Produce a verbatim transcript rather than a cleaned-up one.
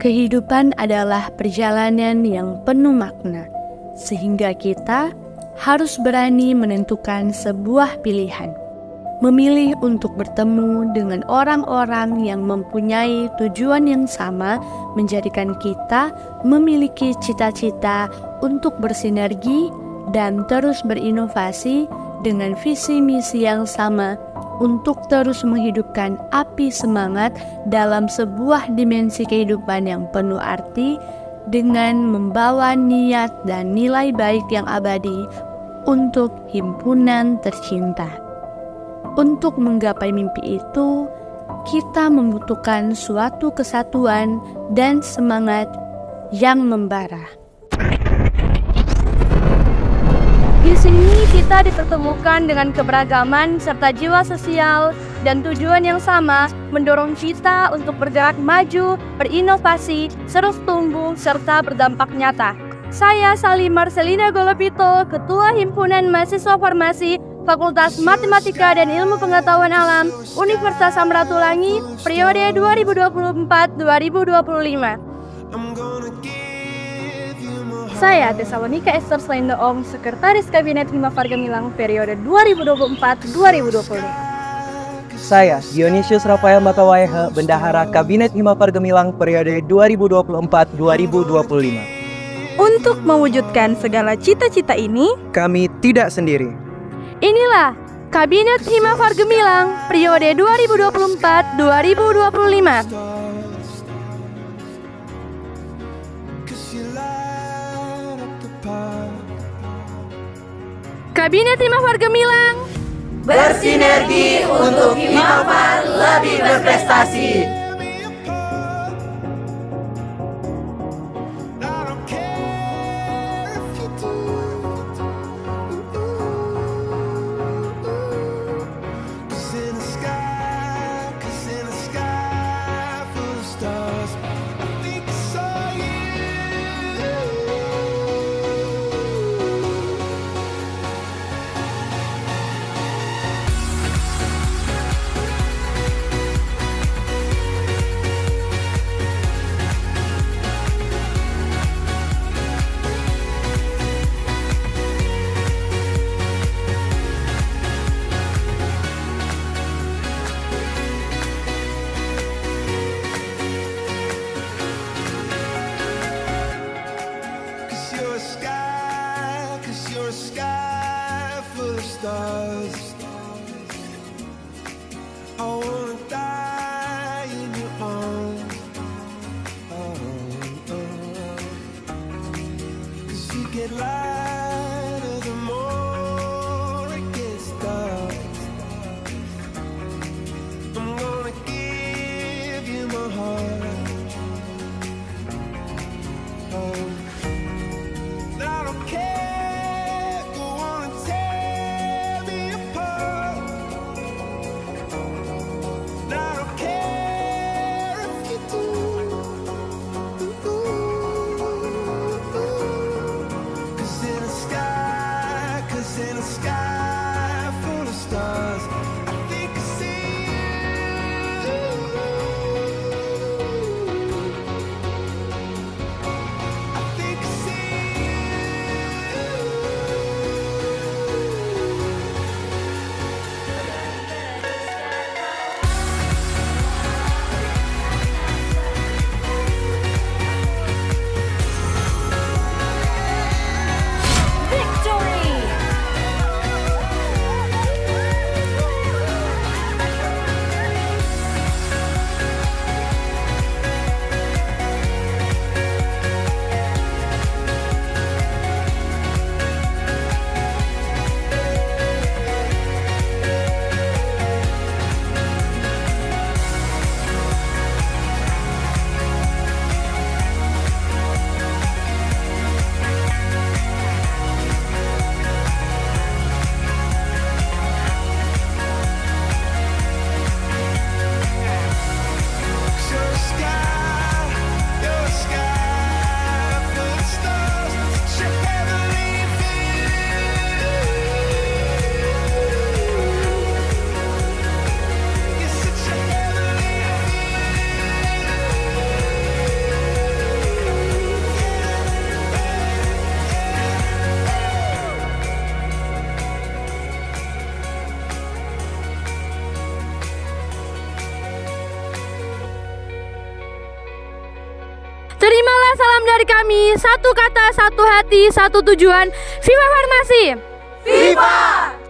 Kehidupan adalah perjalanan yang penuh makna, sehingga kita harus berani menentukan sebuah pilihan. Memilih untuk bertemu dengan orang-orang yang mempunyai tujuan yang sama menjadikan kita memiliki cita-cita untuk bersinergi dan terus berinovasi dengan visi misi yang sama untuk terus menghidupkan api semangat dalam sebuah dimensi kehidupan yang penuh arti dengan membawa niat dan nilai baik yang abadi untuk himpunan tercinta. Untuk menggapai mimpi itu, kita membutuhkan suatu kesatuan dan semangat yang membara. Di sini kita dipertemukan dengan keberagaman serta jiwa sosial dan tujuan yang sama mendorong kita untuk bergerak maju, berinovasi, terus tumbuh, serta berdampak nyata. Saya Salim Marcelina Golopito, Ketua Himpunan Mahasiswa Farmasi Fakultas Matematika dan Ilmu Pengetahuan Alam Universitas Samratulangi periode dua ribu dua puluh empat sampai dua ribu dua puluh lima. Saya Tesalonika Esther Slendoong, Sekretaris Kabinet Himafar Gemilang periode dua ribu dua puluh empat sampai dua ribu dua puluh lima. Saya Dionysius Rafael Matawaehe, Bendahara Kabinet Himafar Gemilang periode dua ribu dua puluh empat sampai dua ribu dua puluh lima. Untuk mewujudkan segala cita-cita ini, kami tidak sendiri. Inilah Kabinet Himafar Gemilang periode dua ribu dua puluh empat sampai dua ribu dua puluh lima. Kabinet Himafar Gemilang bersinergi untuk Himafar lebih berprestasi. Terimalah salam dari kami, satu kata, satu hati, satu tujuan. Viva Farmasi! Viva!